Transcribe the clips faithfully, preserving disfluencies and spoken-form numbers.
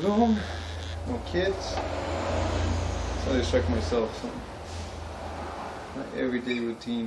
go home, no kids, so I distract myself. So my everyday routine.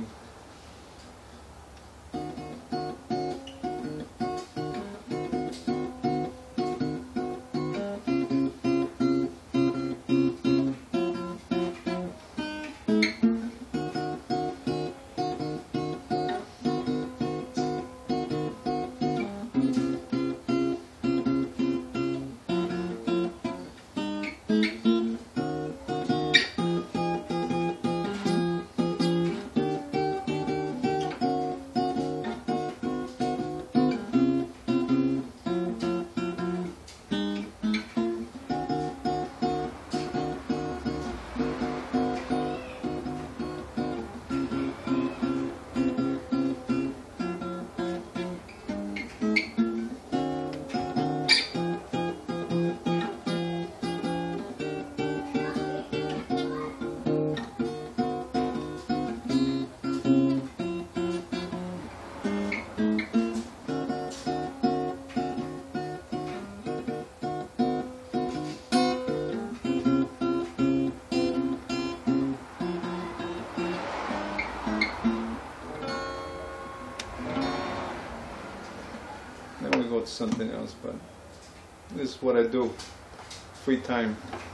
Then we go to something else, but this is what I do. Free time.